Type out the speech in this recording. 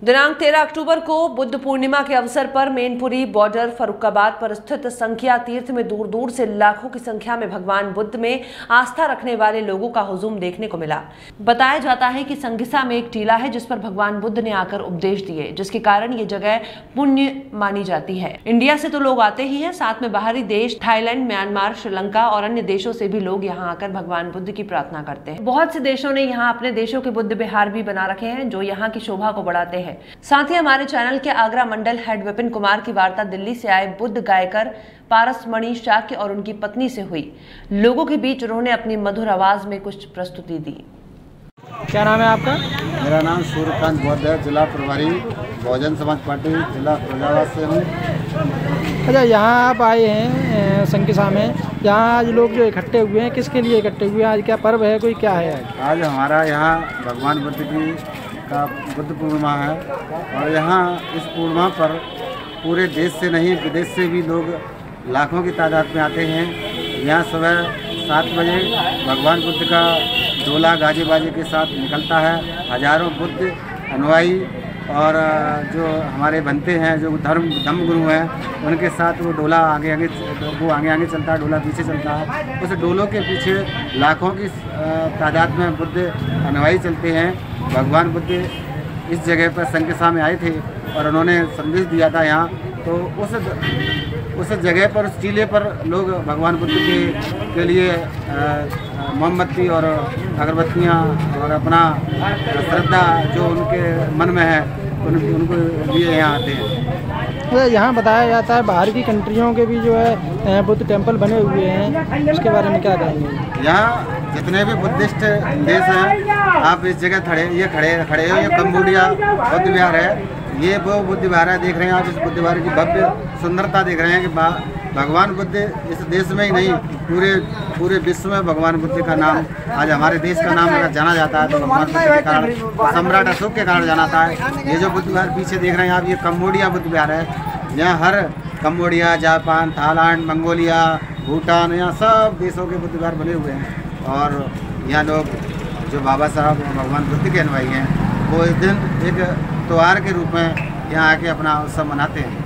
दिनांक 13 अक्टूबर को बुद्ध पूर्णिमा के अवसर पर मैनपुरी बॉर्डर फर्रुखाबाद पर स्थित संख्या तीर्थ में दूर दूर से लाखों की संख्या में भगवान बुद्ध में आस्था रखने वाले लोगों का हुजूम देखने को मिला। बताया जाता है कि संगिसा में एक टीला है जिस पर भगवान बुद्ध ने आकर उपदेश दिए, जिसके कारण ये जगह पुण्य मानी जाती है। इंडिया से तो लोग आते ही हैं, साथ में बाहरी देश थाईलैंड, म्यांमार, श्रीलंका और अन्य देशों से भी लोग यहाँ आकर भगवान बुद्ध की प्रार्थना करते हैं। बहुत से देशों ने यहाँ अपने देशों के बुद्ध विहार भी बना रखे हैं जो यहाँ की शोभा को बढ़ाते हैं। साथ ही हमारे चैनल के आगरा मंडल हेड विपिन कुमार की वार्ता दिल्ली से आए बुद्ध गायकर पारस मणि शाक्य और उनकी पत्नी से हुई। लोगों के बीच उन्होंने अपनी मधुर आवाज में कुछ प्रस्तुति दी। क्या नाम है आपका? मेरा नाम सूर्यकांत बौद्ध है, जिला प्रभारी बहुजन समाज पार्टी जिला फिरोजाबाद से हूँ। अच्छा, यहाँ आप आए हैं संकिसा में, यहाँ आज लोग जो इकट्ठे हुए हैं किसके लिए इकट्ठे हुए हैं? आज क्या पर्व है, कोई क्या है? आज हमारा यहाँ भगवान बुद्ध की का बुद्ध पूर्णिमा है और यहाँ इस पूर्णिमा पर पूरे देश से नहीं विदेश से भी लोग लाखों की तादाद में आते हैं। यहाँ सुबह 7 बजे भगवान बुद्ध का डोला गाजे बाजे के साथ निकलता है। हजारों बुद्ध अनुयायी और जो हमारे बनते हैं, जो धर्म गुरु हैं, उनके साथ वो डोला आगे चलता है, डोला पीछे चलता है। उस डोलों के पीछे लाखों की तादाद में बुद्ध अनुयायी चलते हैं। भगवान बुद्ध इस जगह पर संकिसा में आए थे और उन्होंने संदेश दिया था यहाँ, तो उस जगह पर, उस टीले पर लोग भगवान बुद्ध के लिए मोमबत्ती और अगरबत्तियाँ और अपना श्रद्धा जो उनके मन में है उनको लिए यहाँ आते हैं। तो यहाँ बताया जाता है बाहर की कंट्रियों के भी जो है बुद्ध टेम्पल बने हुए हैं, उसके बारे में क्या कहेंगे? यहाँ जितने भी बुद्धिस्ट देश हैं, आप इस जगह खड़े हो, ये कंबोडिया बुद्ध विहार है। ये वो बुद्ध विहार है, देख रहे हैं आप। इस बुद्ध विहार की भव्य सुंदरता देख रहे हैं कि भगवान बुद्ध इस देश में ही नहीं पूरे विश्व में भगवान बुद्ध का नाम, आज हमारे देश का नाम अगर जाना जाता है तो भगवान बुद्ध के कारण, सम्राट अशोक के कारण जाना था। ये जो बुद्ध विहार पीछे देख रहे हैं आप, ये कंबोडिया बुद्ध विहार है। यहाँ हर Cambodia, Japan, Thailand, Mongolia, Bhutan, यहाँ सब देशों के बुद्ध विहार बने हुए हैं। और यहाँ लोग जो बाबा साहब भगवान बुद्ध के अनुयायी हैं, वो इस दिन एक त्योहार के रूप में यहाँ आके अपना उत्सव मनाते हैं।